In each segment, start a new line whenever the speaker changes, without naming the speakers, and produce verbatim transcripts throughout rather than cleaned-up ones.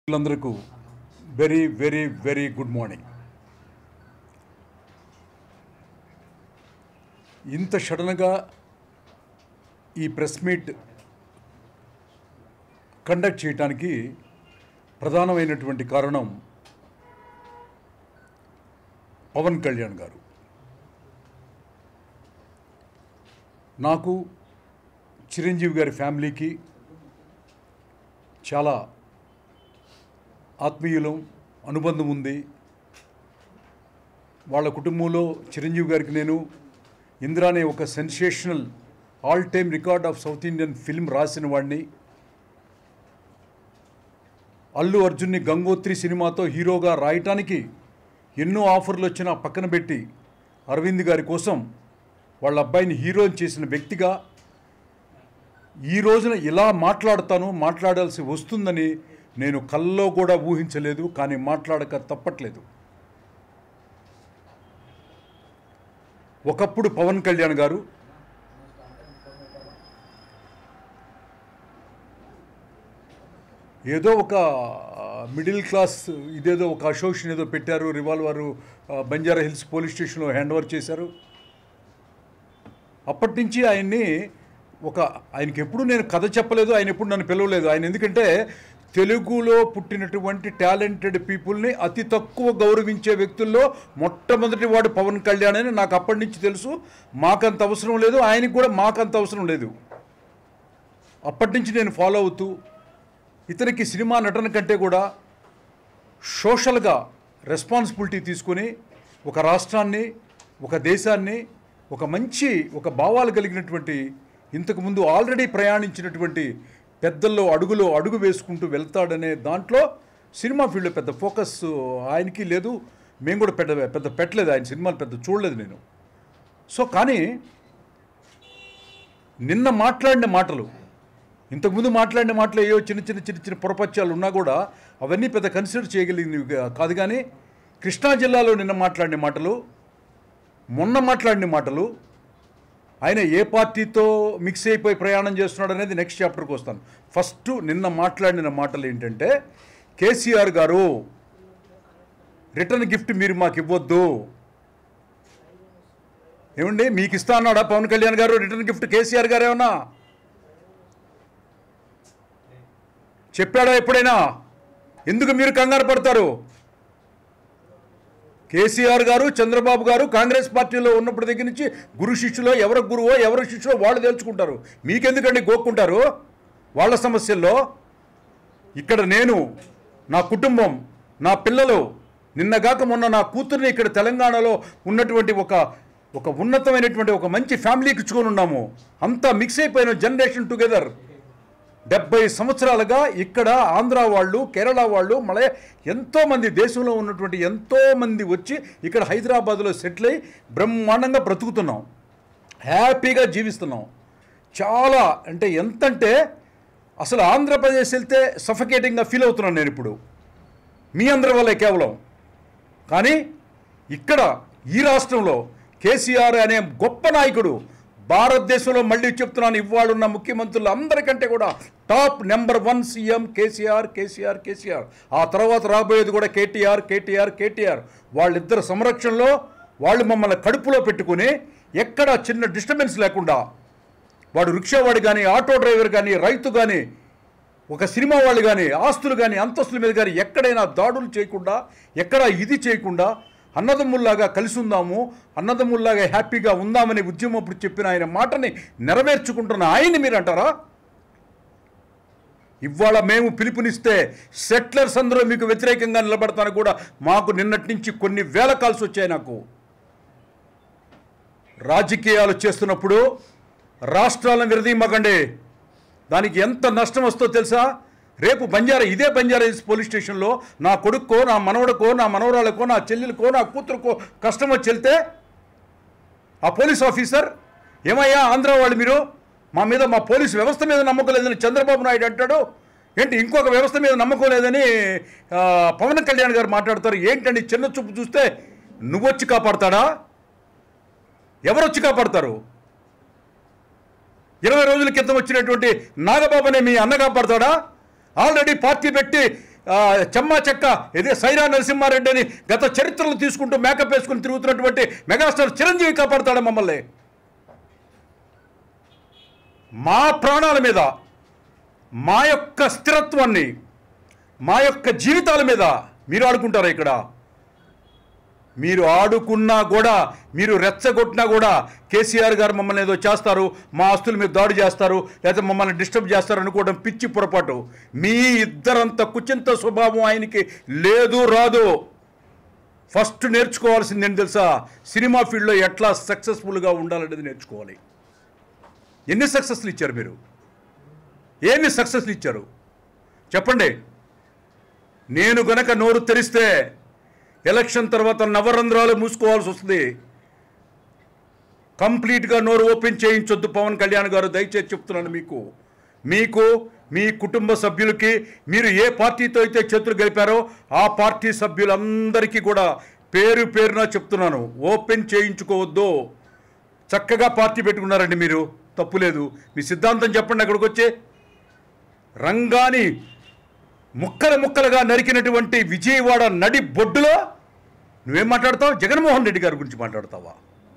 అందరికీ very very very good morning. ఇంత సడన్గా ఈ ప్రెస్ మీట్ కండక్ట్ చేయడానికి ప్రధానమైనటువంటి కారణం పవన్ కళ్యాణ్ గారు. నాకు చిరంజీవి గారి ఫ్యామిలీకి చాలా ఆత్మీయులం అనుబంధం ఉంది. వాళ్ళ కుటుంబంలో చిరంజీవి గారికి నేను ఇందిరా అనే ఒక sensational all time record of south Indian film రాసిన వాడిని. అల్లు అర్జున్ని గంగోత్రి సినిమాతో హీరోగా రాయటానికి ఎన్నో ఆఫర్లు వచ్చినా పక్కన పెట్టి అరవింద్ గారి కోసం వాళ్ళ అబ్బాయిని హీరోని చేసిన వ్యక్తిగా ఈ రోజున ఇలా మాట్లాడతాను, మాట్లాడాల్సి వస్తుందని నేను కల్లో కూడా ఊహించలేదు. కానీ మాట్లాడక తప్పట్లేదు. ఒకప్పుడు పవన్ కళ్యాణ్ గారు ఏదో ఒక మిడిల్ క్లాస్ ఇదేదో ఒక అసోసియేషన్ ఏదో పెట్టారు, రివాల్వరు బంజారా హిల్స్ పోలీస్ స్టేషన్లో హ్యాండ్ ఓవర్ చేశారు. అప్పటి నుంచి ఆయన్ని ఒక ఆయనకి ఎప్పుడు నేను కథ చెప్పలేదు, ఆయన ఎప్పుడు నన్ను పిలవలేదు. ఆయన ఎందుకంటే తెలుగులో పుట్టినటువంటి టాలెంటెడ్ పీపుల్ని అతి తక్కువ గౌరవించే వ్యక్తుల్లో మొట్టమొదటి వాడు పవన్ కళ్యాణ్ అని నాకు అప్పటి నుంచి తెలుసు. మాకంత అవసరం లేదు, ఆయనకి కూడా మాకంత అవసరం లేదు. అప్పటి నుంచి నేను ఫాలో అవుతూ ఇతనికి సినిమా నటన కంటే కూడా సోషల్గా రెస్పాన్సిబిలిటీ తీసుకొని ఒక రాష్ట్రాన్ని, ఒక దేశాన్ని, ఒక మంచి ఒక భావాలు కలిగినటువంటి ఇంతకుముందు ఆల్రెడీ ప్రయాణించినటువంటి పెద్దల్లో అడుగులో అడుగు వేసుకుంటూ వెళ్తాడనే దాంట్లో సినిమా ఫీల్డ్లో పెద్ద ఫోకస్ ఆయనకి లేదు. మేము కూడా పెద్ద పెద్ద పెట్టలేదు, ఆయన సినిమాలు పెద్ద చూడలేదు నేను. సో కానీ నిన్న మాట్లాడిన మాటలు, ఇంతకుముందు మాట్లాడిన మాటలు ఏవో చిన్న చిన్న చిన్న చిన్న పొరపత్యాలు ఉన్నా కూడా అవన్నీ పెద్ద కన్సిడర్ చేయగలిగినవి కాదు. కానీ కృష్ణా జిల్లాలో నిన్న మాట్లాడిన మాటలు, మొన్న మాట్లాడిన మాటలు, ఆయన ఏ పార్టీతో మిక్స్ అయిపోయి ప్రయాణం చేస్తున్నాడు అనేది నెక్స్ట్ చాప్టర్కి వస్తాను. ఫస్ట్ నిన్న మాట్లాడిన మాటలు ఏంటంటే, కేసీఆర్ గారు రిటర్న్ గిఫ్ట్ మీరు మాకు ఇవ్వద్దు. ఏమండి, మీకు ఇస్తా అన్నాడా పవన్ కళ్యాణ్ గారు రిటర్న్ గిఫ్ట్? కేసీఆర్ గారు ఏమన్నా చెప్పాడా ఎప్పుడైనా? ఎందుకు మీరు కంగారు పడతారు? కేసీఆర్ గారు, చంద్రబాబు గారు కాంగ్రెస్ పార్టీలో ఉన్నప్పటి దగ్గర నుంచి గురు శిష్యులో ఎవరు గురువో ఎవరు శిష్యులో వాళ్ళు తెలుసుకుంటారు. మీకెందుకండి గోక్కుంటారు వాళ్ళ సమస్యల్లో? ఇక్కడ నేను, నా కుటుంబం, నా పిల్లలు, నిన్నగాక మొన్న నా కూతుర్ని ఇక్కడ తెలంగాణలో ఉన్నటువంటి ఒక ఒక ఉన్నతమైనటువంటి ఒక మంచి ఫ్యామిలీకి ఇచ్చుకొని ఉన్నాము. అంతా మిక్స్ అయిపోయిన జనరేషన్ టుగెదర్. డెబ్బై సంవత్సరాలుగా ఇక్కడ ఆంధ్ర వాళ్ళు, కేరళ వాళ్ళు, మలయ ఎంతోమంది దేశంలో ఉన్నటువంటి ఎంతోమంది వచ్చి ఇక్కడ హైదరాబాద్లో సెటిల్ అయ్యి బ్రహ్మాండంగా బ్రతుకుతున్నాం, హ్యాపీగా జీవిస్తున్నాం. చాలా అంటే ఎంతంటే అసలు ఆంధ్రప్రదేశ్ వెళ్తే సఫకేటింగ్గా ఫీల్ అవుతున్నాను నేను ఇప్పుడు, మీ అందరి వల్లే కేవలం. కానీ ఇక్కడ ఈ రాష్ట్రంలో కేసీఆర్ అనే గొప్ప నాయకుడు, భారతదేశంలో మళ్ళీ చెప్తున్నాను, ఇవాళున్న ముఖ్యమంత్రులు అందరికంటే కూడా top number one CM KCR, KCR, KCR. ఆ తర్వాత రాబోయేది కూడా కేటీఆర్, కేటీఆర్, కేటీఆర్. వాళ్ళిద్దరు సంరక్షణలో వాళ్ళు మమ్మల్ని కడుపులో పెట్టుకుని ఎక్కడ చిన్న డిస్టర్బెన్స్ లేకుండా, వాడు రిక్షావాడు కానీ, ఆటో డ్రైవర్ కానీ, రైతు కానీ, ఒక సినిమా వాళ్ళు కానీ, ఆస్తులు కానీ, అంతస్తుల మీద కానీ ఎక్కడైనా దాడులు చేయకుండా, ఎక్కడ ఇది చేయకుండా అన్నదమ్ముల్లాగా కలిసి ఉందాము, అన్నదమ్ముల్లాగా హ్యాపీగా ఉందామనే ఉద్యమం అప్పుడు చెప్పిన ఆయన మాటని నెరవేర్చుకుంటున్న ఆయన్ని మీరు అంటారా? ఇవాళ మేము పిలుపునిస్తే సెటిలర్స్ అందరూ మీకు వ్యతిరేకంగా నిలబడతాను కూడా మాకు నిన్నటి నుంచి కొన్ని వేల కాల్స్ వచ్చాయి. నాకు రాజకీయాలు చేస్తున్నప్పుడు రాష్ట్రాలను విరదీయమకండి, దానికి ఎంత నష్టం వస్తుందో తెలుసా? రేపు బంజారా ఇదే బంజారా హిల్స్ పోలీస్ స్టేషన్లో నా కొడుక్కో, నా మనవడికో, నా మనవరాలకో, నా చెల్లెలకో, నా కూతురుకో కష్టం వచ్చి వెళ్తే ఆ పోలీస్ ఆఫీసర్ ఏమయ్యా ఆంధ్ర వాళ్ళు మీరు మా మీద, మా పోలీసు వ్యవస్థ మీద నమ్మకం లేదని చంద్రబాబు నాయుడు అంటాడు. ఏంటి ఇంకొక వ్యవస్థ మీద నమ్మకం లేదని పవన్ కళ్యాణ్ గారు మాట్లాడతారు. ఏంటండి చిన్న చూపు చూస్తే నువ్వొచ్చి కాపాడతాడా? ఎవరొచ్చి కాపాడతారు? ఇరవై రోజుల క్రితం వచ్చినటువంటి నాగబాబునే మీ అన్న కాపాడతాడా? ఆల్రెడీ పార్టీ పెట్టి చెమ్మా చెక్క ఇదే సైరా నరసింహారెడ్డి అని గత చరిత్రలు తీసుకుంటూ మేకప్ వేసుకుని తిరుగుతున్నటువంటి మెగాస్టార్ చిరంజీవి కాపాడుతాడు మమ్మల్ని. మా ప్రాణాల మీద, మా యొక్క స్థిరత్వాన్ని, మా యొక్క జీవితాల మీద మీరు ఆడుకుంటారా? ఇక్కడ మీరు ఆడుకున్నా కూడా, మీరు రెచ్చగొట్టినా కూడా కేసీఆర్ గారు మమ్మల్ని ఏదో చేస్తారు, మా ఆస్తుల మీద దాడి చేస్తారు, లేదా మమ్మల్ని డిస్టర్బ్ చేస్తారు అనుకోవడం పిచ్చి పొరపాటు. మీ ఇద్దరంత కుచింత స్వభావం ఆయనకి లేదు, రాదు. ఫస్ట్ నేర్చుకోవాల్సింది ఏంటి తెలుసా? సినిమా ఫీల్డ్లో ఎట్లా సక్సెస్ఫుల్గా ఉండాలనేది నేర్చుకోవాలి. ఎన్ని సక్సెస్లు ఇచ్చారు మీరు? ఏమి సక్సెస్లు ఇచ్చారు చెప్పండి. నేను గనక నోరు తెరిస్తే ఎలక్షన్ తర్వాత నవరంధ్రాలు మూసుకోవాల్సి వస్తుంది. కంప్లీట్గా నోరు ఓపెన్ చేయించొద్దు పవన్ కళ్యాణ్ గారు, దయచేసి చెప్తున్నాను మీకు. మీకు మీ కుటుంబ సభ్యులకి, మీరు ఏ పార్టీతో అయితే చేతులు గలిపారో ఆ పార్టీ సభ్యులందరికీ కూడా పేరు పేరున చెప్తున్నాను, ఓపెన్ చేయించుకోవద్దు. చక్కగా పార్టీ పెట్టుకున్నారండి మీరు, తప్పులేదు. మీ సిద్ధాంతం చెప్పండి. అక్కడికి వచ్చి రంగాని ముక్కలు ముక్కలుగా నరికినటువంటి విజయవాడ నడి బొడ్డులో నువ్వేం మాట్లాడతావు? జగన్మోహన్ రెడ్డి గారి గురించి మాట్లాడతావా?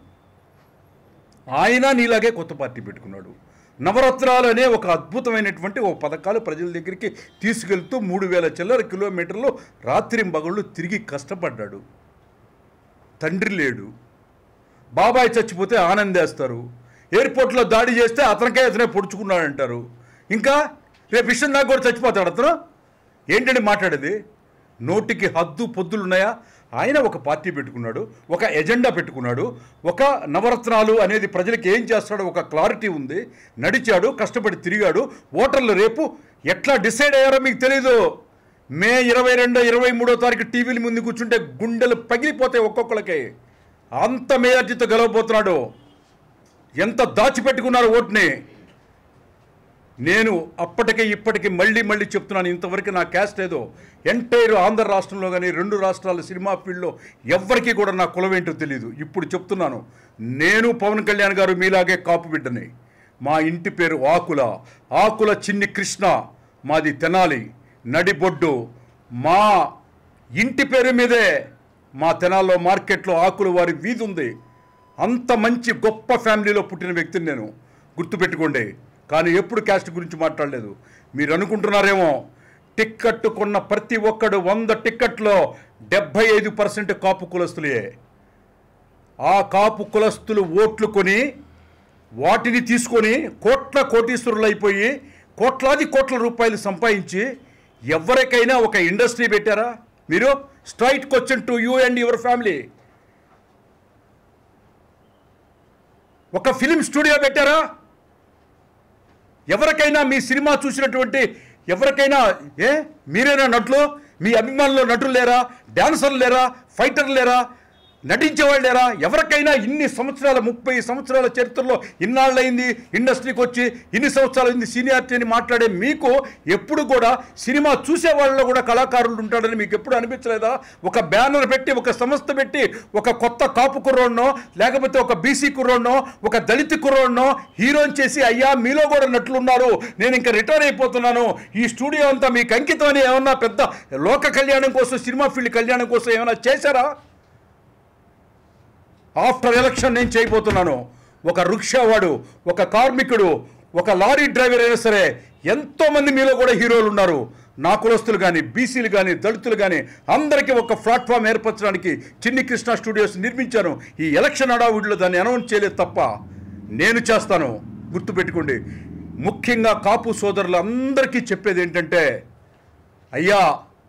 ఆయన నీలాగే కొత్త పార్టీ పెట్టుకున్నాడు. నవరత్నాలు అనే ఒక అద్భుతమైనటువంటి ఓ పథకాలు ప్రజల దగ్గరికి తీసుకెళ్తూ మూడు వేల చిల్లర కిలోమీటర్లు రాత్రింబగళ్ళు తిరిగి కష్టపడ్డాడు. తండ్రి లేడు, బాబాయ్ చచ్చిపోతే ఆనందేస్తారు, ఎయిర్పోర్ట్లో దాడి చేస్తే అతనికే అతనే పొడుచుకున్నాడంటారు. ఇంకా రేపు విషయం నాకు కూడా చచ్చిపోతాడు అతను. ఏంటంటే మాట్లాడేది? నోటికి హద్దు పొద్దులు ఉన్నాయా? ఆయన ఒక పార్టీ పెట్టుకున్నాడు, ఒక ఎజెండా పెట్టుకున్నాడు, ఒక నవరత్నాలు అనేది ప్రజలకు ఏం చేస్తాడో ఒక క్లారిటీ ఉంది. నడిచాడు, కష్టపడి తిరిగాడు. ఓటర్లు రేపు ఎట్లా డిసైడ్ అయ్యారో మీకు తెలీదు. మే ఇరవై రెండో ఇరవై మూడో తారీఖు టీవీల ముందు కూర్చుంటే గుండెలు పగిలిపోతాయి ఒక్కొక్కరికి. అంత మేజార్టీతో గెలవబోతున్నాడు. ఎంత దాచిపెట్టుకున్నారు ఓటుని. నేను అప్పటికే ఇప్పటికీ మళ్ళీ మళ్ళీ చెప్తున్నాను, ఇంతవరకు నా క్యాస్ట్ ఏదో ఎంటైర్ ఆంధ్ర రాష్ట్రంలో కానీ రెండు రాష్ట్రాల సినిమా ఫీల్డ్లో ఎవ్వరికీ కూడా నా కులమేంటో తెలియదు. ఇప్పుడు చెప్తున్నాను, నేను పవన్ కళ్యాణ్ గారు మీలాగే కాపు బిడ్డని. మా ఇంటి పేరు ఆకుల, ఆకుల చిన్ని కృష్ణ, మాది తెనాలి నడిబొడ్డు. మా ఇంటి పేరు మీదే మా తెనాల్లో మార్కెట్లో ఆకుల వారి వీధి ఉంది. అంత మంచి గొప్ప ఫ్యామిలీలో పుట్టిన వ్యక్తిని నేను, గుర్తుపెట్టుకోండి. కానీ ఎప్పుడు క్యాస్ట్ గురించి మాట్లాడలేదు. మీరు అనుకుంటున్నారేమో టిక్కెట్ కొన్న ప్రతి ఒక్కడు వంద టిక్కెట్లో డెబ్భై ఐదు పర్సెంట్ కాపు కులస్తులే. ఆ కాపు కులస్తులు ఓట్లు కొని వాటిని తీసుకొని కోట్ల కోటీశ్వరులు అయిపోయి కోట్లాది కోట్ల రూపాయలు సంపాదించి ఎవరికైనా ఒక ఇండస్ట్రీ పెట్టారా మీరు? Straight question to you and your family. ఒక ఫిలిం స్టూడియో పెట్టారా? ఎవరికైనా మీ సినిమా చూసినటువంటి ఎవరికైనా ఏ మీరేనా నటులు? మీ అభిమానులు నటులు లేరా? డాన్సర్లు లేరా? ఫైటర్లు లేరా? నటించేవాళ్ళు లేరా? ఎవరికైనా ఇన్ని సంవత్సరాల ముప్పై సంవత్సరాల చరిత్రలో ఇన్నాళ్ళైంది ఇండస్ట్రీకి వచ్చి, ఇన్ని సంవత్సరాలు అయింది సీనియారిటీ అని మాట్లాడే మీకు ఎప్పుడు కూడా సినిమా చూసే వాళ్ళలో కూడా కళాకారులు ఉంటాడని మీకు ఎప్పుడు అనిపించలేదా? ఒక బ్యానర్ పెట్టి, ఒక సంస్థ పెట్టి, ఒక కొత్త కాపు కుర్రోడ్నో లేకపోతే ఒక బీసీ కుర్రోడ్నో ఒక దళిత కుర్రోడ్నో హీరోని చేసి, అయ్యా మీలో కూడా నటులున్నారు, నేను ఇంకా రిటైర్ అయిపోతున్నాను, ఈ స్టూడియో అంతా మీకు అంకితం అని ఏమన్నా పెద్ద లోక కళ్యాణం కోసం, సినిమా ఫీల్డ్ కళ్యాణం కోసం ఏమైనా చేశారా? ఆఫ్టర్ ఎలక్షన్ నేను చేయబోతున్నాను. ఒక రిక్షావాడు, ఒక కార్మికుడు, ఒక లారీ డ్రైవర్ అయినా సరే ఎంతోమంది మీలో కూడా హీరోలు ఉన్నారు. నా కులస్తులు కానీ, బీసీలు కానీ, దళితులు కానీ అందరికీ ఒక ప్లాట్ఫామ్ ఏర్పరచడానికి చిన్ని కృష్ణ స్టూడియోస్ నిర్మించాను. ఈ ఎలక్షన్ హడావుడిలో దాన్ని అనౌన్స్ చేయలేదు తప్ప నేను చేస్తాను, గుర్తుపెట్టుకోండి. ముఖ్యంగా కాపు సోదరులు అందరికీ చెప్పేది ఏంటంటే, అయ్యా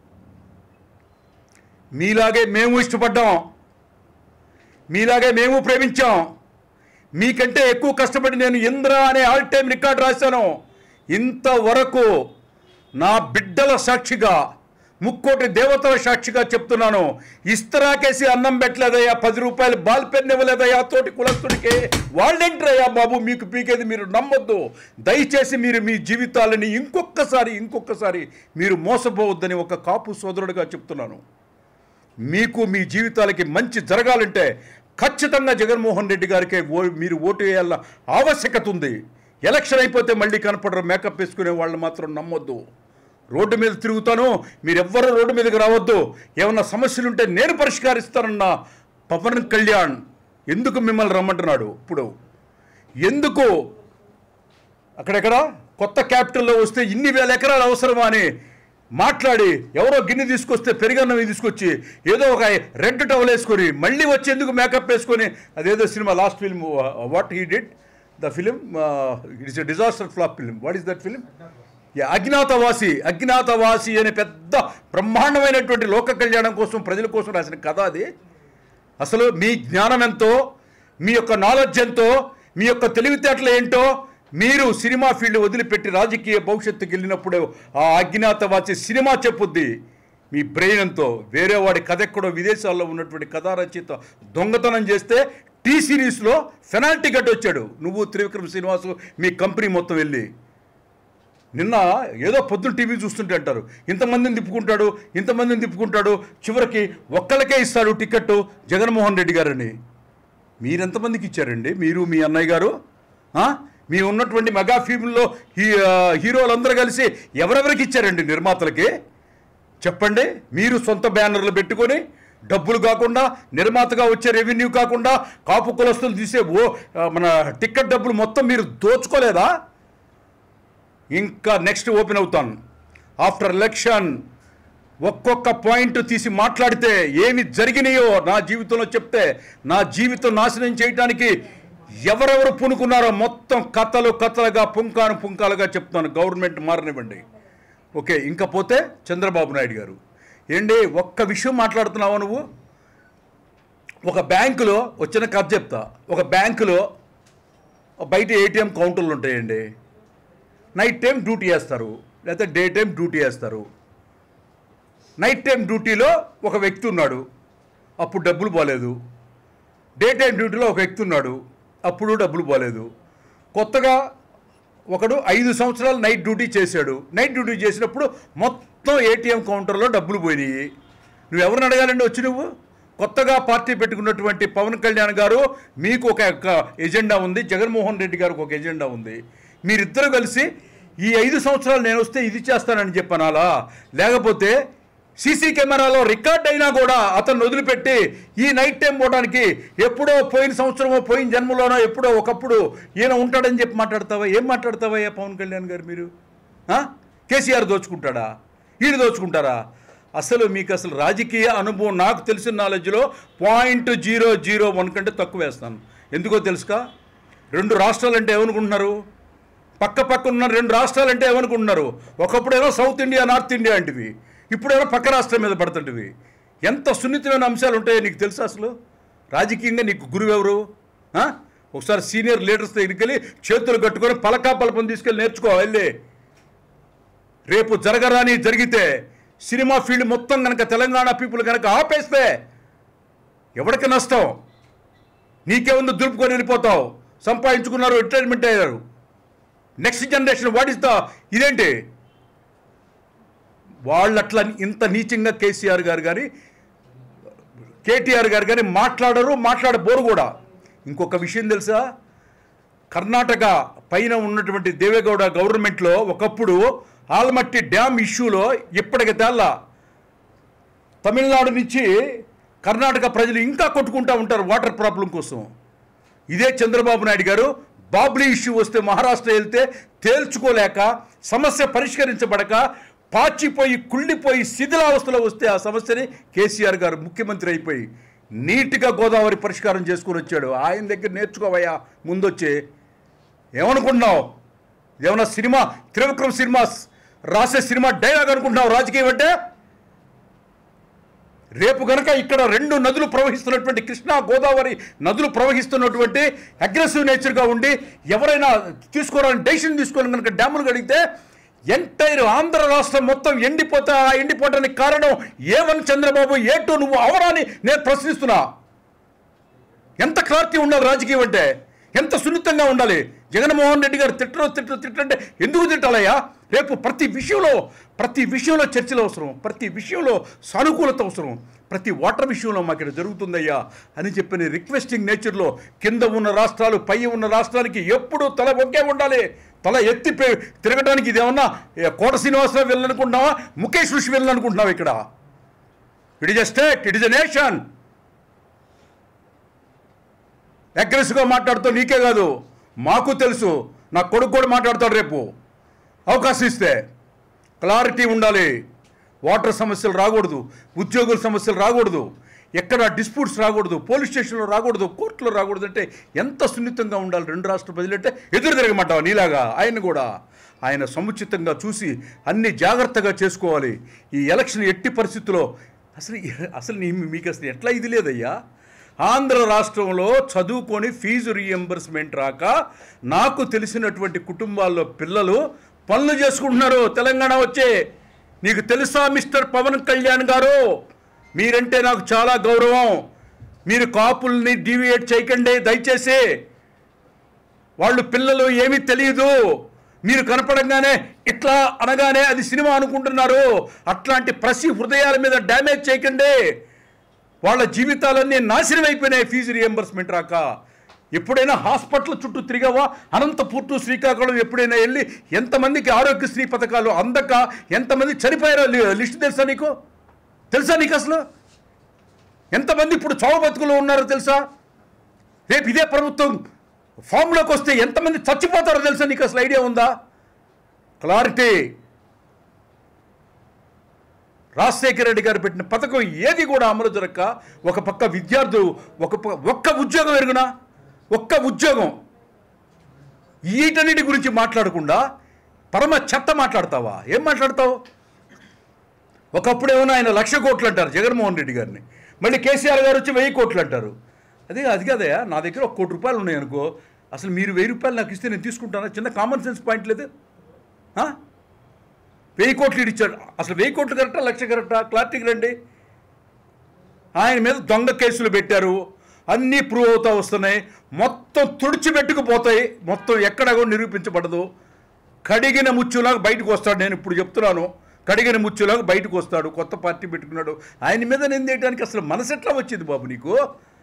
మీలాగే మేము ఇష్టపడ్డాం, మీలాగే మేము ప్రేమించాం, మీకంటే ఎక్కువ కష్టపడి నేను ఇంద్ర అనే ఆల్ టైమ్ రికార్డ్ రాశాను. ఇంతవరకు నా బిడ్డల సాక్షిగా, ముక్కోటి దేవతల సాక్షిగా చెప్తున్నాను, ఇస్తరాకేసి అన్నం పెట్టలేదయ్యా, పది రూపాయలు బాల్ పెన్ ఇవ్వలేదయ్యా తోటి కులస్తుడికి. వాళ్ళేంటయ్యా బాబు మీకు పీకేది? మీరు నమ్మొద్దు. దయచేసి మీరు మీ జీవితాలని ఇంకొకసారి ఇంకొకసారి మీరు మోసపోవద్దని ఒక కాపు సోదరుడిగా చెప్తున్నాను. మీకు మీ జీవితాలకి మంచి జరగాలంటే ఖచ్చితంగా జగన్మోహన్ రెడ్డి గారికి మీరు ఓటు వేయాల ఆవశ్యకత ఉంది. ఎలక్షన్ అయిపోతే మళ్ళీ కనపడరు మేకప్ వేసుకునే వాళ్ళు మాత్రం నమ్మొద్దు. రోడ్డు మీద తిరుగుతాను, మీరెవ్వరూ రోడ్డు మీదకి రావద్దు, ఏమన్నా సమస్యలుంటే నేను పరిష్కరిస్తానన్న పవన్ కళ్యాణ్ ఎందుకు మిమ్మల్ని రమ్మంటున్నాడు? ఇప్పుడు ఎందుకు అక్కడెక్కడ కొత్త క్యాపిటల్లో వస్తే ఇన్ని వేల ఎకరాలు అవసరమా అని మాట్లాడి ఎవరో గిన్నె తీసుకొస్తే పెరిగన్నం తీసుకొచ్చి ఏదో ఒక రెడ్ టవల్ వేసుకొని మళ్ళీ వచ్చేందుకు మేకప్ వేసుకొని అదేదో cinema last film what he did the film it is a disaster flop film. What is that film? Agnyaathavaasi. Agnyaathavaasi అనే పెద్ద బ్రహ్మాండమైనటువంటి లోక కళ్యాణం కోసం ప్రజల కోసం రాసిన కథ అది. అసలు మీ జ్ఞానం ఎంతో, మీ యొక్క నాలెడ్జ్ ఎంతో, మీ యొక్క తెలివితేటలు ఏంటో మీరు సినిమా ఫీల్డ్ వదిలిపెట్టి రాజకీయ భవిష్యత్తుకి వెళ్ళినప్పుడు ఆ అజ్ఞాతవాసి సినిమా చెప్పుద్ది మీ బ్రెయిన్ ఎంతో. వేరే వాడి కథ ఎక్కడో విదేశాల్లో ఉన్నటువంటి కథా రచయిత దొంగతనం చేస్తే టీ సిరీస్లో పెనాల్టీ కట్టి వచ్చాడు. నువ్వు త్రివిక్రమ్ శ్రీనివాసు మీ కంపెనీ మొత్తం వెళ్ళి నిన్న ఏదో పొద్దున్న టీవీ చూస్తుంటే అంటారు ఇంతమందిని తిప్పుకుంటాడు ఇంతమందిని తిప్పుకుంటాడు చివరికి ఒక్కళ్ళకే ఇస్తాడు టికెట్ జగన్మోహన్ రెడ్డి గారని. మీరెంతమందికి ఇచ్చారండి? మీరు మీ అన్నయ్య గారు మీ ఉన్నటువంటి మెగా ఫిల్మ్లో హీ హీరోలందరూ కలిసి ఎవరెవరికి ఇచ్చారండి నిర్మాతలకి? చెప్పండి. మీరు సొంత బ్యానర్లు పెట్టుకొని డబ్బులు కాకుండా నిర్మాతగా వచ్చే రెవెన్యూ కాకుండా కాపు కులస్తులు తీసే ఓ మన టికెట్ డబ్బులు మొత్తం మీరు దోచుకోలేదా? ఇంకా నెక్స్ట్ ఓపెన్ అవుతాను ఆఫ్టర్ ఎలక్షన్ ఒక్కొక్క పాయింట్ తీసి మాట్లాడితే ఏమి జరిగినాయో నా జీవితంలో చెప్తే నా జీవితం నాశనం చేయడానికి ఎవరెవరు పూనుకున్నారో మొత్తం కథలు కథలుగా పుంకాను పుంకాలుగా చెప్తాను. గవర్నమెంట్ మారనివ్వండి. ఓకే, ఇంకా పోతే చంద్రబాబు నాయుడు గారు ఏంటి ఒక్క విషయం మాట్లాడుతున్నావా నువ్వు? ఒక బ్యాంకులో వచ్చిన కథ చెప్తా. ఒక బ్యాంకులో బయట ఏటీఎం కౌంటర్లు ఉంటాయండి. నైట్ టైం డ్యూటీ చేస్తారు లేకపోతే డే టైం డ్యూటీ చేస్తారు. నైట్ టైం డ్యూటీలో ఒక వ్యక్తి ఉన్నాడు, అప్పుడు డబ్బులు పోలేదు. డే టైం డ్యూటీలో ఒక వ్యక్తి ఉన్నాడు, అప్పుడు డబ్బులు పోలేదు. కొత్తగా ఒకడు ఐదు సంవత్సరాలు నైట్ డ్యూటీ చేశాడు. నైట్ డ్యూటీ చేసినప్పుడు మొత్తం ఏటీఎం కౌంటర్లో డబ్బులు పోయినాయి. నువ్వు ఎవరిని అడగాలండి వచ్చి? నువ్వు కొత్తగా పార్టీ పెట్టుకున్నటువంటి పవన్ కళ్యాణ్ గారు మీకు ఒక ఎజెండా ఉంది, జగన్మోహన్ రెడ్డి గారికి ఒక ఎజెండా ఉంది. మీరిద్దరూ కలిసి ఈ ఐదు సంవత్సరాలు నేను వస్తే ఇది చేస్తానని చెప్పనాలా? లేకపోతే సీసీ కెమెరాలో రికార్డ్ అయినా కూడా అతను వదిలిపెట్టి ఈ నైట్ టైం పోవడానికి ఎప్పుడో పోయిన సంవత్సరమో పోయిన జన్మలోనో ఎప్పుడో ఒకప్పుడు ఈయన ఉంటాడని చెప్పి మాట్లాడతావా? ఏం మాట్లాడతావయ్యా పవన్ కళ్యాణ్ గారు మీరు? కేసీఆర్ దోచుకుంటాడా? వీళ్ళు దోచుకుంటారా? అసలు మీకు అసలు రాజకీయ అనుభవం నాకు తెలిసిన నాలెడ్జ్లో పాయింట్ జీరో జీరో వన్ కంటే తక్కువ వేస్తాను. ఎందుకో తెలుసుకా? రెండు రాష్ట్రాలంటే ఏమనుకుంటున్నారు? పక్క పక్క ఉన్న రెండు రాష్ట్రాలంటే ఏమనుకుంటున్నారు? ఒకప్పుడేమో సౌత్ ఇండియా నార్త్ ఇండియా అంటివి, ఇప్పుడేమో పక్క రాష్ట్రం మీద పడుతుంటివి. ఎంత సున్నితమైన అంశాలు ఉంటాయో నీకు తెలుసు? అసలు రాజకీయంగా నీకు గురువు ఎవరు? ఒకసారి సీనియర్ లీడర్స్ దగ్గరికి వెళ్ళి చేతులు కట్టుకొని పలకా పలపం తీసుకెళ్ళి నేర్చుకో వెళ్ళి. రేపు జరగరాని జరిగితే సినిమా ఫీల్డ్ మొత్తం కనుక తెలంగాణ పీపుల్ కనుక ఆపేస్తే ఎవరికి నష్టం? నీకేముందో దులుపుకొని వెళ్ళిపోతావు. సంపాదించుకున్నారు, రిటైర్మెంట్ అయ్యారు. Next generation what is the ఇదేంటి? వాళ్ళు అట్లా ఇంత నీచంగా కేసీఆర్ గారు కానీ కేటీఆర్ గారు కానీ మాట్లాడరు, మాట్లాడబోరు కూడా. ఇంకొక విషయం తెలుసా? కర్ణాటక పైన ఉన్నటువంటి దేవేగౌడ గవర్నమెంట్లో ఒకప్పుడు ఆల్మట్టి డ్యామ్ ఇష్యూలో ఇప్పటికి తెల్ల తమిళనాడు నుంచి కర్ణాటక ప్రజలు ఇంకా కొట్టుకుంటూ ఉంటారు వాటర్ ప్రాబ్లం కోసం. ఇదే చంద్రబాబు నాయుడు గారు బాబ్లీ ఇష్యూ వస్తే మహారాష్ట్ర వెళ్తే తేల్చుకోలేక సమస్య పరిష్కరించబడక పాచిపోయి కుళ్ళిపోయి శిథిలావస్థలో వస్తే ఆ సమస్యని కేసీఆర్ గారు ముఖ్యమంత్రి అయిపోయి నీట్గా గోదావరి పరిష్కారం చేసుకుని వచ్చాడు. ఆయన దగ్గర నేర్చుకోవయ్యా ముందొచ్చి. ఏమనుకుంటున్నావు? ఏమన్నా సినిమా త్రివిక్రమ్ సినిమా రాసే సినిమా డైలాగ్ అనుకుంటున్నావు రాజకీయం అంటే? రేపు కనుక ఇక్కడ రెండు నదులు ప్రవహిస్తున్నటువంటి కృష్ణా గోదావరి నదులు ప్రవహిస్తున్నటువంటి అగ్రెసివ్ నేచర్గా ఉండి ఎవరైనా తీసుకోవాలని డెసిషన్ తీసుకొని కనుక డ్యాములు కడిగితే ఎంటైర్ ఆంధ్ర రాష్ట్రం మొత్తం ఎండిపోతా. ఆ ఎండిపోవడానికి కారణం A one Chandrababu, A two నువ్వు అవరాని నేను ప్రశ్నిస్తున్నా. ఎంత క్లారిటీ ఉండాలి రాజకీయం అంటే? ఎంత సున్నితంగా ఉండాలి? జగన్మోహన్ రెడ్డి గారు తిట్టరు తిట్టరు తిట్టంటే ఎందుకు తిట్టాలయ్యా? రేపు ప్రతి విషయంలో ప్రతి విషయంలో చర్చలు అవసరం, ప్రతి విషయంలో సానుకూలత అవసరం, ప్రతి వాటర్ విషయంలో మాకు ఇక్కడ జరుగుతుందయ్యా అని చెప్పిన రిక్వెస్టింగ్ నేచర్లో కింద ఉన్న రాష్ట్రాలు పై ఉన్న రాష్ట్రానికి ఎప్పుడూ తల ఒకే ఉండాలి. తల ఎత్తి తిరగడానికి ఇదేమన్నా కోట శ్రీనివాసరావు వెళ్ళాలనుకుంటున్నావా, ముఖేష్ ఋషి వెళ్ళాలనుకుంటున్నావా? ఇక్కడ it is a state, it is a nation. అగ్రెసివ్గా మాట్లాడుతూ నీకే కాదు మాకు తెలుసు, నా కొడుకు కూడా మాట్లాడతాడు రేపు అవకాశం ఇస్తే. క్లారిటీ ఉండాలి. వాటర్ సమస్యలు రాకూడదు, ఉద్యోగుల సమస్యలు రాకూడదు, ఎక్కడ డిస్ప్యూట్స్ రాకూడదు, పోలీస్ స్టేషన్లో రాకూడదు, కోర్టులో రాకూడదు. అంటే ఎంత సున్నితంగా ఉండాలి రెండు రాష్ట్ర ప్రజలంటే. ఎదురు తిరగమంటావా నీలాగా? ఆయన కూడా ఆయన సముచితంగా చూసి అన్ని జాగ్రత్తగా చేసుకోవాలి. ఈ ఎలక్షన్ ఎట్టి పరిస్థితుల్లో అసలు అసలు మీకు అసలు ఎట్లా ఇది లేదయ్యా. ఆంధ్ర రాష్ట్రంలో చదువుకొని ఫీజు రీఎంబర్స్మెంట్ రాక నాకు తెలిసినటువంటి కుటుంబాల్లో పిల్లలు పనులు చేసుకుంటున్నారు. తెలంగాణ వచ్చే నీకు తెలుసా మిస్టర్ పవన్ కళ్యాణ్ గారు, మీరంటే నాకు చాలా గౌరవం. మీరు కాపుల్ని డీవియేట్ చేయకండి దయచేసి. వాళ్ళు పిల్లలు ఏమీ తెలియదు, మీరు కనపడంగానే ఇట్లా అనగానే అది సినిమా అనుకుంటున్నారు. అట్లాంటి ప్రసి హృదయాల మీద డ్యామేజ్ చేయకండి. వాళ్ళ జీవితాలన్నీ నాశనం అయిపోయినాయి ఫీజు రియంబర్స్మెంట్ రాక. ఎప్పుడైనా హాస్పిటల్ చుట్టూ తిరిగావా? అనంతపూర్ టు శ్రీకాకుళం ఎప్పుడైనా వెళ్ళి ఎంతమందికి ఆరోగ్యశ్రీ పథకాలు అందక ఎంతమంది చనిపోయారో లిస్ట్ తెలుసా నీకు? తెలుసా నీకు అసలు ఎంతమంది ఇప్పుడు చావు బతుకులు ఉన్నారో తెలుసా? రేపు ఇదే ప్రభుత్వం ఫామ్లోకి వస్తే ఎంతమంది చచ్చిపోతారో తెలుసా నీకు? అసలు ఐడియా ఉందా? క్లారిటీ. రాజశేఖర రెడ్డి గారు పెట్టిన పథకం ఏది కూడా అమలు జరగక ఒక పక్క విద్యార్థులు ఒక ఒక్క ఉద్యోగం ఎరుగునా ఒక్క ఉద్యోగం వీటన్నిటి గురించి మాట్లాడకుండా పరమ చెత్త మాట్లాడతావా? ఏం మాట్లాడతావు? ఒకప్పుడు ఏమన్నా ఆయన లక్ష కోట్లు అంటారు జగన్మోహన్ రెడ్డి గారిని, మళ్ళీ కేసీఆర్ గారు వచ్చి వెయ్యి కోట్లు అంటారు. అదే అది కదయా, నా దగ్గర ఒక కోటి రూపాయలు ఉన్నాయి అనుకో, అసలు మీరు వెయ్యి రూపాయలు నాకు ఇస్తే నేను తీసుకుంటానా? చిన్న కామన్ సెన్స్ పాయింట్ లేదు. వెయ్యి కోట్లు ఇచ్చాడు. అసలు వెయ్యి కోట్లు కరెక్టా లక్ష కరెక్టా? క్లారిటీకి రండి. ఆయన మీద దొంగ కేసులు పెట్టారు, అన్నీ ప్రూవ్ అవుతూ వస్తున్నాయి, మొత్తం తుడిచిపెట్టుకుపోతాయి, మొత్తం ఎక్కడ కూడా నిరూపించబడదు. కడిగిన ముచ్చులాగా బయటకు వస్తాడు. నేను ఇప్పుడు చెప్తున్నాను, కడిగిన ముచ్చులాగా బయటకు వస్తాడు. కొత్త పార్టీ పెట్టుకున్నాడు. ఆయన మీద నిందేయడానికి అసలు మనసు ఎట్లా వచ్చింది బాబు నీకు?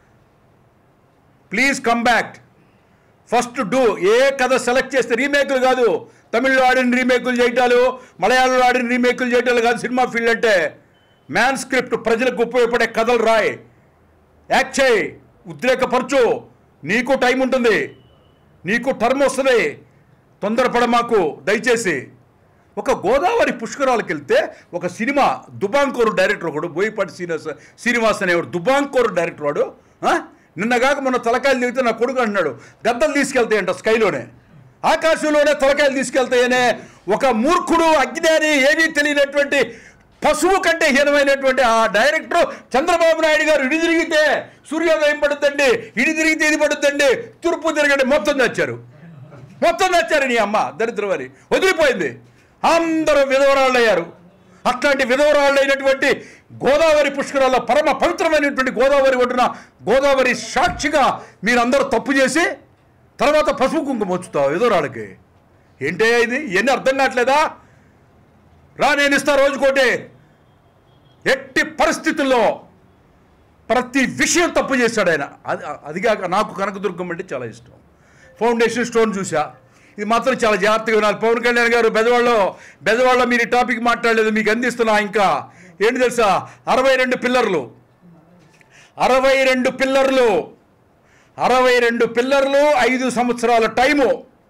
Please come back. First do. ఏ కథ సెలెక్ట్ చేస్తే రీమేకులు కాదు, తమిళ్లో ఆడిన రీమేకులు చేయటాలు, మలయాళంలో ఆడిన రీమేకులు చేయటాలు కాదు సినిమా ఫీల్డ్ అంటే. మ్యాన్ స్క్రిప్ట్, ప్రజలకు ఉపయోగపడే కథలు రాయి, యాక్ట్ చేయి, ఉద్రేకపరచు. నీకు టైం ఉంటుంది, నీకు టర్మ్ వస్తుంది. తొందరపడ మాకు దయచేసి. ఒక గోదావరి పుష్కరాలకు వెళ్తే ఒక సినిమా దుబాంకోరు డైరెక్టర్ ఒకడు, బోయపాటి శ్రీనివాస శ్రీనివాస్ అనేవాడు దుబాంకోరు డైరెక్టర్ వాడు. నిన్నగాక మొన్న తలకాయలు దిగితే నా కొడుకు అంటున్నాడు గద్దలు తీసుకెళ్తాయంట స్కైలోనే, ఆకాశంలోనే తలకాయలు తీసుకెళ్తాయనే ఒక మూర్ఖుడు, అజ్ఞాని, ఏమీ తెలియనటువంటి పశువు కంటే హీనమైనటువంటి ఆ డైరెక్టర్ చంద్రబాబు నాయుడు గారు ఇడి తిరిగితే సూర్యోదయం పడుతుందండి, ఇడి తిరిగితే ఇది పడుతుందండి, తూర్పు తిరగండి, మొత్తం నచ్చారు, మొత్తం నచ్చారు. నీ అమ్మ దరిద్రవారి వదిలిపోయింది. అందరూ విధవరాళ్ళు అయ్యారు. అట్లాంటి విధవరాళ్ళు అయినటువంటి గోదావరి పుష్కరాల్లో పరమ పవిత్రమైనటువంటి గోదావరి ఒడ్డున గోదావరి సాక్షిగా మీరందరూ తప్పు చేసి తర్వాత పసుపు కుంకుమ వచ్చుతావు విధవరాళ్ళకి. ఏంటే ఇది? ఇవన్నీ అర్థం కావట్లేదా? రా, నేను ఇస్తా రోజుకోటి. ఎట్టి పరిస్థితుల్లో ప్రతి విషయం తప్పు చేశాడు ఆయన. అది అదిగాక నాకు కనకదుర్గం అంటే చాలా ఇష్టం. ఫౌండేషన్ స్టోన్ చూసా. ఇది మాత్రం చాలా జాగ్రత్తగా వినాలి. పవన్ కళ్యాణ్ గారు బెజవాడలో బెజవాడలో మీరు ఈ టాపిక్ మాట్లాడలేదు, మీకు అందిస్తున్నా. ఇంకా ఏంటి తెలుసా? అరవై రెండు పిల్లర్లు అరవై రెండు పిల్లర్లు అరవై రెండు పిల్లర్లు ఐదు సంవత్సరాల టైము.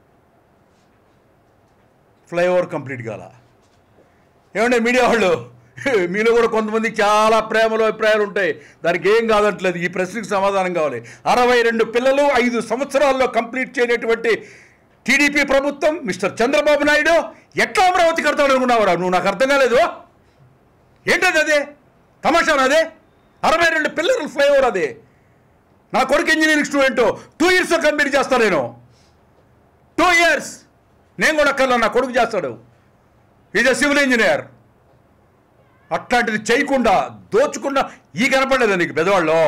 ఫ్లైఓవర్ కంప్లీట్ కాల. ఏమంటే మీడియా వాళ్ళు, మీలో కూడా కొంతమందికి చాలా ప్రేమలో అభిప్రాయాలు ఉంటాయి, దానికి ఏం కాదంటలేదు. ఈ ప్రశ్నకు సమాధానం కావాలి. అరవై రెండు పిల్లలు ఐదు సంవత్సరాల్లో కంప్లీట్ చేయనటువంటి టీడీపీ ప్రభుత్వం, మిస్టర్ చంద్రబాబు నాయుడు ఎట్లా అమరావతి కడతాడు అనుకున్నావురా నువ్వు? నాకు అర్థం కాలేదు. ఏంటది? అదే తమాషాను. అదే అరవై రెండు పిల్లలు ఫ్లైఓవర్. అదే నా కొడుకు engineering student, two years complete చేస్తాను నేను. టూ ఇయర్స్ నేను కూడా అక్కర్లా, నా కొడుకు చేస్తాడు. Is a civil engineer. అట్లాంటిది చేయకుండా దోచుకుండా ఈ కనపడలేదా నీకు బెదవాళ్ళలో?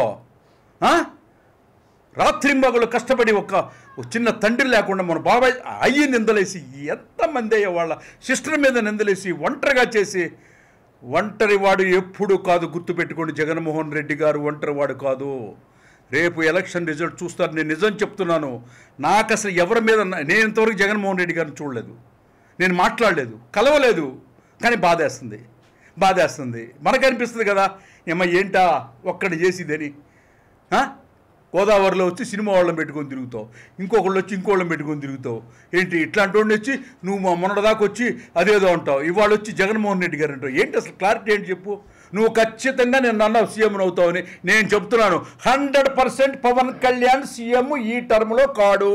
రాత్రింబగలు కష్టపడి ఒక చిన్న తండ్రి లేకుండా మన బాబాయ్ అయ్యి నిందలేసి, ఎంతమంది అయ్యే వాళ్ళ సిస్టర్ మీద నిందలేసి ఒంటరిగా చేసి, ఒంటరి వాడు ఎప్పుడు కాదు, గుర్తుపెట్టుకోండి. జగన్మోహన్ రెడ్డి గారు ఒంటరి వాడు కాదు. రేపు ఎలక్షన్ రిజల్ట్ చూస్తారు. నేను నిజం చెప్తున్నాను. నాకు అసలు ఎవరి మీద నేను ఇంతవరకు జగన్మోహన్ రెడ్డి గారిని చూడలేదు, నేను మాట్లాడలేదు, కలవలేదు. కానీ బాధేస్తుంది, బాధేస్తుంది. మనకు అనిపిస్తుంది కదా, ఏమో ఏంటా ఒక్కడి చేసిదని. గోదావరిలో వచ్చి సినిమా వాళ్ళని పెట్టుకొని తిరుగుతావు, ఇంకొకళ్ళు వచ్చి ఇంకోళ్ళని పెట్టుకొని తిరుగుతావు. ఏంటి ఇట్లాంటి వాడిని వచ్చి నువ్వు మొన్నటిదాకా వచ్చి అదేదో అంటావు, ఇవాళ వచ్చి జగన్మోహన్ రెడ్డి గారు అంటావు. ఏంటి అసలు క్లారిటీ ఏంటి చెప్పు. నువ్వు ఖచ్చితంగా నేను అన్నావు సీఎంని అవుతావని. నేను చెప్తున్నాను hundred percent Pawan Kalyan CM ఈ టర్మ్లో కాడు.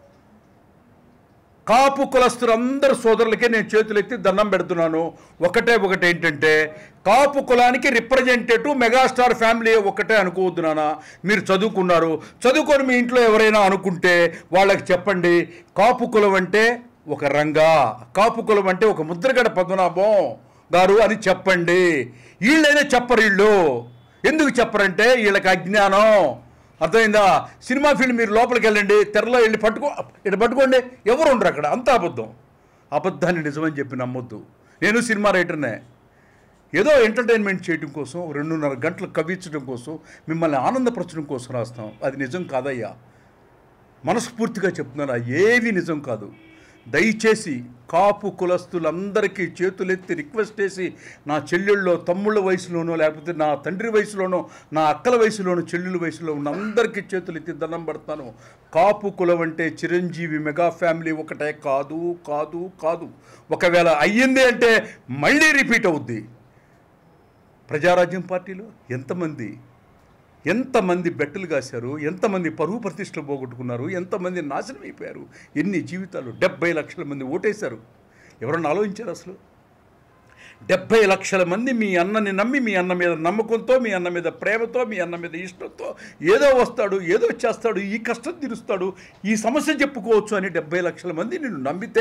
కాపు కులస్తులు అందరు సోదరులకే నేను చేతులెత్తి దండం పెడుతున్నాను. ఒకటే ఒకటి ఏంటంటే, కాపు కులానికి రిప్రజెంటేటివ్ మెగాస్టార్ ఫ్యామిలీ ఒకటే అనుకోవద్దు నాన్న. మీరు చదువుకున్నారు, చదువుకొని మీ ఇంట్లో ఎవరైనా అనుకుంటే వాళ్ళకి చెప్పండి, కాపు కులం అంటే ఒక రంగా, కాపు కులం అంటే ఒక ముద్రగడ పద్మనాభం గారు అని చెప్పండి. వీళ్ళైనా చెప్పరు. వీళ్ళు ఎందుకు చెప్పరంటే వీళ్ళకి అజ్ఞానం. అర్థమైందా? సినిమా ఫీల్డ్ మీరు లోపలికి వెళ్ళండి, తెరలో వెళ్ళి పట్టుకో ఇటు పట్టుకోండి, ఎవరు ఉండరు అక్కడ. అంత అబద్ధం. అబద్ధాన్ని నిజమని చెప్పి నమ్మొద్దు. నేను సినిమా రైటర్నే. ఏదో ఎంటర్టైన్మెంట్ చేయడం కోసం, రెండున్నర గంటలు కవించడం కోసం, మిమ్మల్ని ఆనందపరచడం కోసం రాస్తాం. అది నిజం కాదయ్యా, మనస్ఫూర్తిగా చెప్తున్నాను. ఏవి నిజం కాదు. దయచేసి కాపు కులస్తులందరికీ చేతులెత్తి రిక్వెస్ట్ చేసి, నా చెల్లెళ్ళలో తమ్ముళ్ళ వయసులోనో లేకపోతే నా తండ్రి వయసులోనో నా అక్కల వయసులోనో చెల్లెళ్ళ వయసులో ఉన్న అందరికీ చేతులెత్తి దండం పెడతాను. కాపు కులం అంటే చిరంజీవి మెగా ఫ్యామిలీ ఒకటే కాదు కాదు కాదు. ఒకవేళ అయ్యింది అంటే మళ్ళీ రిపీట్ అవుద్ది. ప్రజారాజ్యం పార్టీలో ఎంతమంది ఎంతమంది బెట్టలు కాశారు, ఎంతమంది పరువు ప్రతిష్టలు పోగొట్టుకున్నారు, ఎంతమంది నాశనం అయిపోయారు, ఎన్ని జీవితాలు. డెబ్బై లక్షల మంది ఓటేశారు. ఎవరన్నా ఆలోచించారు అసలు? డెబ్బై లక్షల మంది మీ అన్నని నమ్మి, మీ అన్న మీద నమ్మకంతో, మీ అన్న మీద ప్రేమతో, మీ అన్న మీద ఇష్టంతో ఏదో వస్తాడు, ఏదో చేస్తాడు, ఈ కష్టం తీరుస్తాడు, ఈ సమస్య చెప్పుకోవచ్చు అని డెబ్బై లక్షల మంది నిన్ను నమ్మితే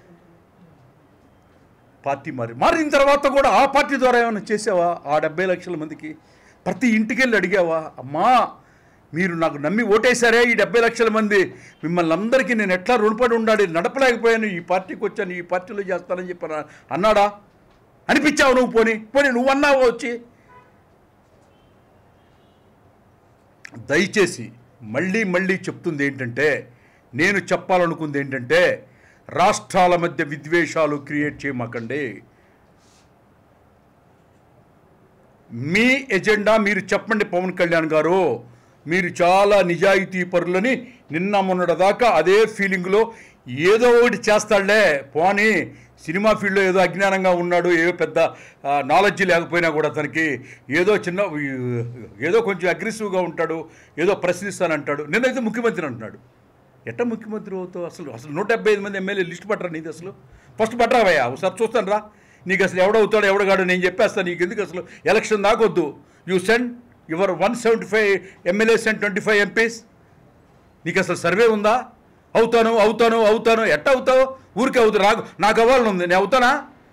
పార్టీ మారి మారిన తర్వాత కూడా ఆ పార్టీ ద్వారా ఏమైనా చేసావా? ఆ డెబ్బై లక్షల మందికి ప్రతి ఇంటికి వెళ్ళి అడిగావా, అమ్మా మీరు నాకు నమ్మి ఓటేశారే ఈ డెబ్బై లక్షల మంది, మిమ్మల్ని అందరికీ నేను ఎట్లా రుణపడి ఉండాలి, నడపలేకపోయాను, ఈ పార్టీకి వచ్చాను, ఈ పార్టీలో చేస్తానని చెప్పి అన్నాడా? అనిపించావు నువ్వు? పోనీ పోనీ నువ్వు అన్నావు వచ్చి. దయచేసి మళ్ళీ మళ్ళీ చెప్తుంది ఏంటంటే, నేను చెప్పాలనుకుంది ఏంటంటే, రాష్ట్రాల మధ్య విద్వేషాలు క్రియేట్ చేయమాకండి. మీ ఎజెండా మీరు చెప్పండి. పవన్ కళ్యాణ్ గారు మీరు చాలా నిజాయితీ పరులని నిన్న మొన్నటిదాకా అదే ఫీలింగ్లో ఏదో ఒకటి చేస్తాడులే, పోనీ సినిమా ఫీల్డ్లో ఏదో అజ్ఞానంగా ఉన్నాడు, ఏదో పెద్ద నాలెడ్జ్ లేకపోయినా కూడా తనకి ఏదో చిన్న ఏదో కొంచెం అగ్రెసివ్గా ఉంటాడు, ఏదో ప్రశ్నిస్తానంటాడు. నిన్నైతే ముఖ్యమంత్రి అంటున్నాడు. ఎట్ట ముఖ్యమంత్రి అవుతావు? అసలు అసలు నూట డెబ్బై ఐదు మంది ఎమ్మెల్యే లిస్ట్ పట్టరా నీది? అసలు ఫస్ట్ పట్టరావయ్యా, ఒకసారి చూస్తాను రా నీకు అసలు ఎవడవుతాడో ఎవడగాడో నేను చెప్పేస్తాను. నీకు ఎందుకు అసలు ఎలక్షన్ దాకొద్దు. You send your one seventy five MLAs and twenty five MPs. నీకు అసలు సర్వే ఉందా? అవుతాను అవుతాను అవుతాను ఎట్ట అవుతావు? ఊరికే అవుతావు. నాకు నాకు అవ్వాలని ఉంది, నేను అవుతానా?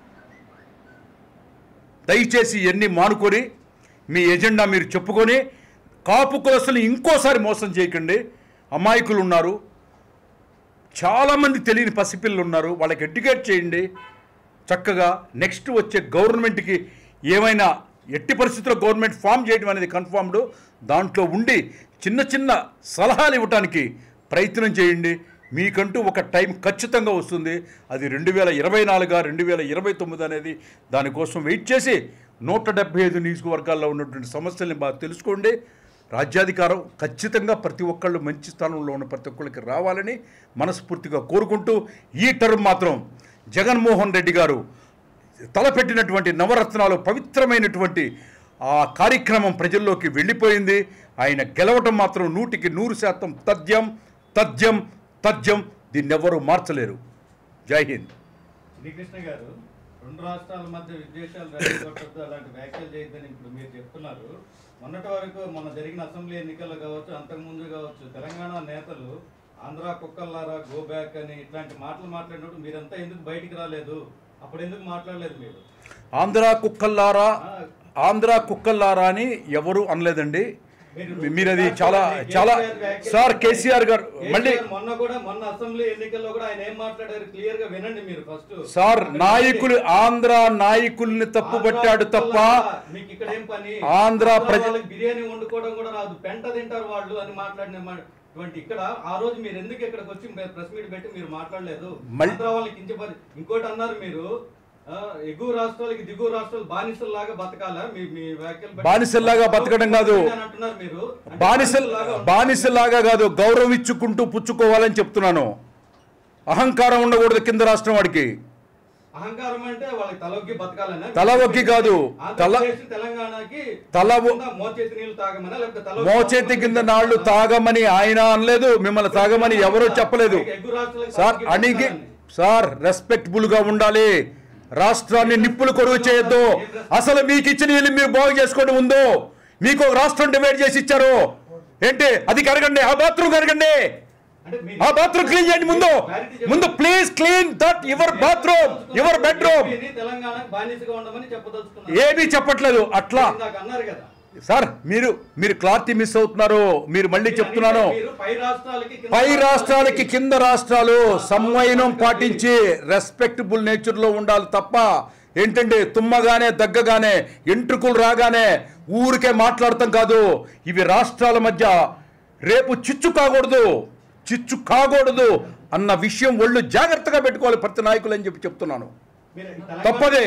దయచేసి ఇవన్నీ మానుకొని మీ ఎజెండా మీరు చెప్పుకొని కాపు కులస్తులు ఇంకోసారి మోసం చేయకండి. అమాయకులు ఉన్నారు, చాలామంది తెలియని పసిపిల్లలు ఉన్నారు, వాళ్ళకి ఎడ్యుకేట్ చేయండి చక్కగా. నెక్స్ట్ వచ్చే గవర్నమెంట్కి ఏమైనా ఎట్టి పరిస్థితుల్లో గవర్నమెంట్ ఫామ్ చేయడం అనేది కన్ఫర్మ్డ్, దాంట్లో ఉండి చిన్న చిన్న సలహాలు ఇవ్వడానికి ప్రయత్నం చేయండి. మీకంటూ ఒక టైం ఖచ్చితంగా వస్తుంది. అది రెండు వేల ఇరవై నాలుగా రెండు వేల ఇరవై తొమ్మిది అనేది. దానికోసం వెయిట్ చేసి నూట డెబ్బై ఐదు నియోజకవర్గాల్లో ఉన్నటువంటి సమస్యల్ని బాగా తెలుసుకోండి. రాజ్యాధికారం ఖచ్చితంగా ప్రతి ఒక్కళ్ళు మంచి స్థానంలో ఉన్న ప్రతి ఒక్కళ్ళకి రావాలని మనస్ఫూర్తిగా కోరుకుంటూ, ఈ టర్మ్ మాత్రం జగన్మోహన్ రెడ్డి గారు తలపెట్టినటువంటి నవరత్నాలు పవిత్రమైనటువంటి ఆ కార్యక్రమం ప్రజల్లోకి వెళ్ళిపోయింది. ఆయన గెలవటం మాత్రం నూటికి నూరు శాతం తథ్యం తథ్యం తథ్యం. దీన్ని ఎవరూ మార్చలేరు. జై హింద్.
చిన్ని కృష్ణ గారు, రెండు రాష్ట్రాల మధ్య విద్వేషాలు రెచ్చగొట్టద్దు, అలాంటి వ్యాఖ్యలు చేయొద్దని ఇప్పుడు మీరు చెప్తున్నారు. మొన్నటి వరకు మన జరిగిన అసెంబ్లీ ఎన్నికల్లో కావచ్చు, అంతకుముందు కావచ్చు, తెలంగాణ నేతలు ఆంధ్ర కుక్కల్లారా గో బ్యాక్ అని ఇట్లాంటి మాటలు మాట్లాడినప్పుడు మీరంతా ఎందుకు బయటికి రాలేదు? అప్పుడు ఎందుకు మాట్లాడలేదు మీరు?
ఆంధ్ర కుక్కల్లారా ఆంధ్ర కుక్కల్లారా అని ఎవరు అనలేదండి. మీరు అది చాలా చాలా సార్ కేసీఆర్ గారు మళ్ళీ
మొన్న కూడా మొన్న అసెంబ్లీ ఎన్నికల్లో కూడా ఆయన ఏం మాట్లాడారు క్లియర్ గా వినండి మీరు ఫస్ట్.
సార్ నాయకులు ఆంధ్ర నాయకుల్ని తప్పు పట్టాడు తప్ప
మీకు ఇక్కడ ఏం పని,
ఆంధ్ర ప్రజలకు
బిర్యానీ వండుకోవడం కూడా రాదు, పెంట తింటారు వాళ్ళు అని మాట్లాడిన ఇక్కడ ఆ రోజు మీరు ఎందుకు ఇక్కడికి వచ్చి ప్రెస్ మీట్ పెట్టి మీరు మాట్లాడలేదు? ఆంధ్ర వాళ్ళకి కించపరి ఇంకోటి అన్నారు మీరు, ఎగువ రాష్ట్రాలకి దిగువ రాష్ట్రాలు బానిసల్లాగా బతకాలా? మీ మీ వ్యాఖ్యలు
బానిసల్లాగా బతకడం కాదు,
అంటున్నారు మీరు.
బానిసల్ బానిసల్లాగా కాదు, గౌరవం ఇచ్చుకుంటూ పుచ్చుకోవాలని చెప్తున్నాను. అహంకారం ఉండకూడదు కింద రాష్ట్రం వాడికి.
అహంకారం అంటే వాళ్ళకి తలొగ్గి బతకాలన్నా?
తలొగ్గి కాదు, తల
తెలంగాణకి
తల
మోచేతి నీళ్లు తాగమని లేకపోతే
మోచేతి కింద నాళ్లు తాగమని ఆయన అనలేదు, మిమ్మల్ని తాగమని ఎవరూ చెప్పలేదు సార్. అణిగి సార్ రెస్పెక్టబుల్ గా ఉండాలి, రాష్ట్రాన్ని నిప్పులు కొరువు చేయొద్దు. అసలు మీకు ఇచ్చిన ఇల్లు మీరు బాగు చేసుకోండి. ముందు మీకు రాష్ట్రం డివైడ్ చేసి ఇచ్చారు ఏంటి, అది కరగండి, ఆ బాత్రూమ్ కరగండి, ఆ బాత్రూమ్ క్లీన్ చేయండి. ముందు ముందు please clean that your bathroom, your bedroom. ఏమీ చెప్పట్లేదు అట్లా సార్. మీరు మీరు క్లారిటీ మిస్ అవుతున్నారు. మీరు మళ్ళీ చెప్తున్నాను, పై రాష్ట్రాలకి కింద రాష్ట్రాలు సంవయనం పాటించి రెస్పెక్టబుల్ నేచర్లో ఉండాలి తప్ప ఏంటంటే తుమ్మగానే దగ్గగానే ఎంట్రుకులు రాగానే ఊరికే మాట్లాడతాం కాదు. ఇవి రాష్ట్రాల మధ్య రేపు చిచ్చు కాకూడదు, చిచ్చు కాకూడదు అన్న విషయం ఒళ్ళు జాగ్రత్తగా పెట్టుకోవాలి ప్రతి నాయకులు అని చెప్పి చెప్తున్నాను. తప్పదే.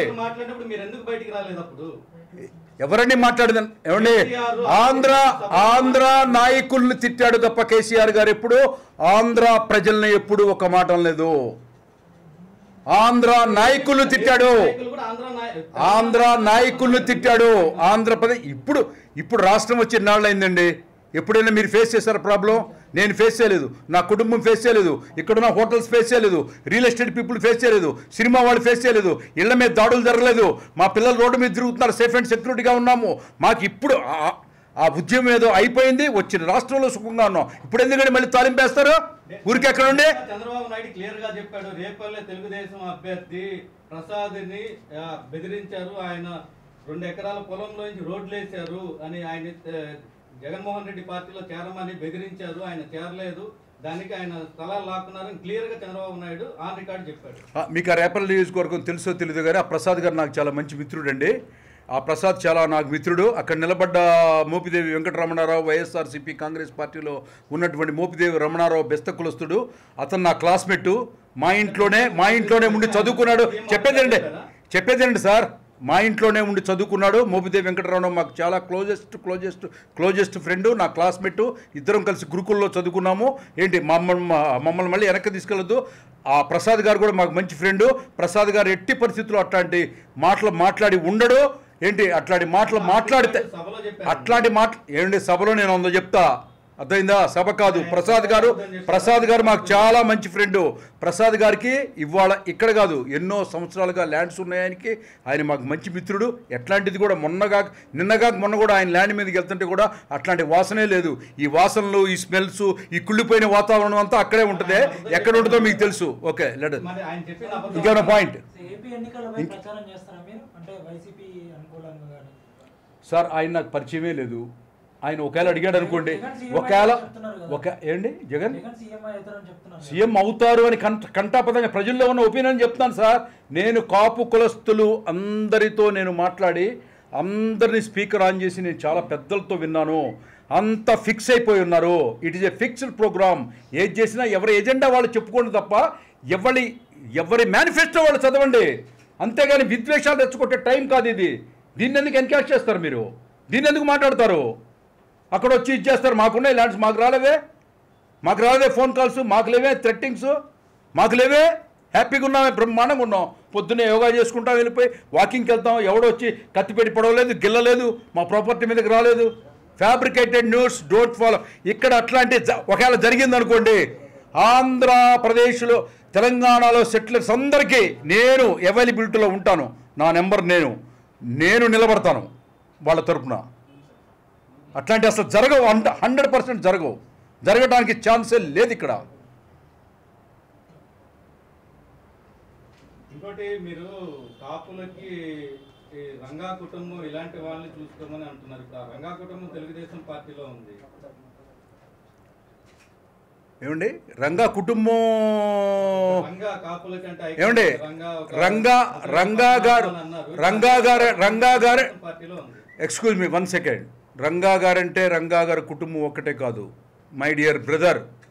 ఎవరన్నీ మాట్లాడదని ఏమండి, ఆంధ్ర ఆంధ్ర నాయకుల్ని తిట్టాడు తప్ప కేసీఆర్ గారు ఎప్పుడు ఆంధ్ర ప్రజల్ని ఎప్పుడు ఒక మాట లేదు. ఆంధ్ర నాయకులు తిట్టాడు, ఆంధ్ర నాయకుల్ని తిట్టాడు. ఆంధ్రప్రదేశ్ ఇప్పుడు ఇప్పుడు రాష్ట్రం వచ్చి ఎన్నాళ్ళు అయిందండి? ఎప్పుడైనా మీరు ఫేస్ చేశారు ప్రాబ్లం? నేను ఫేస్ చేయలేదు, నా కుటుంబం ఫేస్ చేయలేదు, ఇక్కడున్న హోటల్స్ ఫేస్ చేయలేదు, రియల్ ఎస్టేట్ పీపుల్ ఫేస్ చేయలేదు, సినిమా వాళ్ళు ఫేస్ చేయలేదు, ఇళ్ల మీద దాడులు జరగలేదు, మా పిల్లలు రోడ్డు మీద తిరుగుతున్నారు, సేఫ్ అండ్ సెక్యూరిటీగా ఉన్నాము. మాకు ఇప్పుడు ఆ ఉద్యమం ఏదో అయిపోయింది, వచ్చిన రాష్ట్రంలో సుఖంగా ఉన్నాం. ఇప్పుడు ఎందుకంటే మళ్ళీ తాలింపేస్తారు ఊరికి ఎక్కడ ఉండి?
చంద్రబాబు నాయుడు క్లియర్ గా చెప్పాడు, రేపల్లె తెలుగుదేశం అభ్యర్థి ప్రసాద్ని బెదిరించారు, ఆయన రెండు ఎకరాల పొలంలో నుంచి రోడ్లు వేశారు అని, ఆయన జగన్మోహన్ రెడ్డి పార్టీలో చేరమని బెదిరించారు, ఆయన చేరలేదు, దానికి ఆయన స్థలాలు లాక్కున్నారని క్లియర్ గా చంద్రబాబు నాయుడు ఆన్ రికార్డు చెప్పాడు.
మీకు ఆ రేపల్లె నియోజకవర్గం తెలుసో తెలియదు కానీ ఆ ప్రసాద్ గారు నాకు చాలా మంచి మిత్రుడు అండి. ఆ ప్రసాద్ చాలా నాకు మిత్రుడు. అక్కడ నిలబడ్డ మోపిదేవి వెంకటరమణారావు వైఎస్ఆర్సీపీ కాంగ్రెస్ పార్టీలో ఉన్నటువంటి మోపిదేవి రమణారావు బెస్త కులస్తుడు. అతను నా క్లాస్మేటు. మా ఇంట్లోనే మా ఇంట్లోనే ఉండి చదువుకున్నాడు. చెప్పేదండి చెప్పేదండి సార్, మా ఇంట్లోనే ఉండి చదువుకున్నాడు. మోపిదేవి వెంకటరమణ మాకు చాలా క్లోజెస్ట్ క్లోజెస్ట్ క్లోజెస్ట్ ఫ్రెండు, నా క్లాస్మేటు. ఇద్దరం కలిసి గురుకుల్లో చదువుకున్నాము. ఏంటి మమ్మల్ని మమ్మల్ని మళ్ళీ వెనక్కి తీసుకెళ్ళొద్దు. ఆ ప్రసాద్ గారు కూడా మాకు మంచి ఫ్రెండు. ప్రసాద్ గారు ఎట్టి పరిస్థితుల్లో అట్లాంటి మాటలు మాట్లాడి ఉండడు. ఏంటి అట్లాంటి మాటలు మాట్లాడితే అట్లాంటి మాట ఏంటి సభలో నేను ఉందో చెప్తా, అర్థమైందా? సభ కాదు. ప్రసాద్ గారు ప్రసాద్ గారు మాకు చాలా మంచి ఫ్రెండు. ప్రసాద్ గారికి ఇవాళ ఇక్కడ కాదు ఎన్నో సంవత్సరాలుగా ల్యాండ్స్ ఉన్నాయానికి. ఆయన మాకు మంచి మిత్రుడు. ఎట్లాంటిది కూడా మొన్నగా నిన్నగా మొన్న కూడా ఆయన ల్యాండ్ మీదకి వెళ్తుంటే కూడా అట్లాంటి వాసనే లేదు. ఈ వాసనలు, ఈ స్మెల్స్, ఈ కుళ్ళిపోయిన వాతావరణం అంతా అక్కడే ఉంటుంది. ఎక్కడ ఉంటుందో మీకు తెలుసు. ఓకే, లెట్ ఇంకేమైనా పాయింట్ సార్? ఆయన నాకు పరిచయమే లేదు. ఆయన ఒకవేళ అడిగాడు అనుకోండి, ఒకవేళ ఒక ఏంటి జగన్ సీఎం అవుతారు అని కంట కంటాపదంగా ప్రజల్లో ఉన్న ఒపీనియన్ చెప్తాను సార్. నేను కాపు కులస్తులు అందరితో నేను మాట్లాడి అందరినీ స్పీకర్ ఆన్ చేసి నేను చాలా పెద్దలతో విన్నాను. అంత ఫిక్స్ అయిపోయి ఉన్నారు. It is a fixed programme. ఏది చేసినా ఎవరి ఎజెండా వాళ్ళు చెప్పుకోండి తప్ప ఎవరి ఎవరి మేనిఫెస్టో వాళ్ళు చదవండి. అంతేగాని విద్వేషాలు తెచ్చుకుంటే టైం కాదు ఇది. దీన్ని ఎందుకు ఎన్కాష్ చేస్తారు మీరు? దీన్ని ఎందుకు మాట్లాడతారు? అక్కడ వచ్చి ఇచ్చేస్తారు. మాకున్నాయి ల్యాండ్స్, మాకు రాలేవే, మాకు రాలేదే ఫోన్ కాల్స్, మాకు లేవే థ్రెట్టింగ్స్, మాకు లేవే. హ్యాపీగా ఉన్నామే, బ్రహ్మాండంగా ఉన్నాం. పొద్దున్నే యోగా చేసుకుంటాం, వెళ్ళిపోయి వాకింగ్కి వెళ్తాం. ఎవడో వచ్చి కత్తిపెట్టి పడవలేదు, గిల్లలేదు, మా ప్రాపర్టీ మీదకి రాలేదు. Fabricated news don't follow. ఇక్కడ అట్లాంటి ఒకవేళ జరిగిందనుకోండి, ఆంధ్రప్రదేశ్లో తెలంగాణలో సెటిలర్స్ అందరికీ నేను అవైలబిలిటీలో ఉంటాను. నా నెంబర్ నేను నేను నిలబడతాను వాళ్ళ తరపున. అట్లాంటి అసలు జరగవు, అంట హండ్రెడ్ పర్సెంట్ జరగవు. జరగడానికి ఛాన్సే లేదు ఇక్కడ.
ఇంకోటి మీరు కాపులకి ఈ రంగా కుటుంబం ఇలాంటి వాళ్ళని చూసుకోమని అంటున్నారు. రంగా కుటుంబం తెలుగుదేశం పార్టీలో ఉంది.
ఏమండి రంగా కుటుంబం
రంగా కాపుల కంటే
ఏమండి రంగా రంగా గారు రంగా గారు రంగా గారు
పార్టీలో ఉంది.
Excuse me one second. Ranga గారంటే రంగా గారి కుటుంబం ఒక్కటే కాదు మై డియర్ బ్రదర్.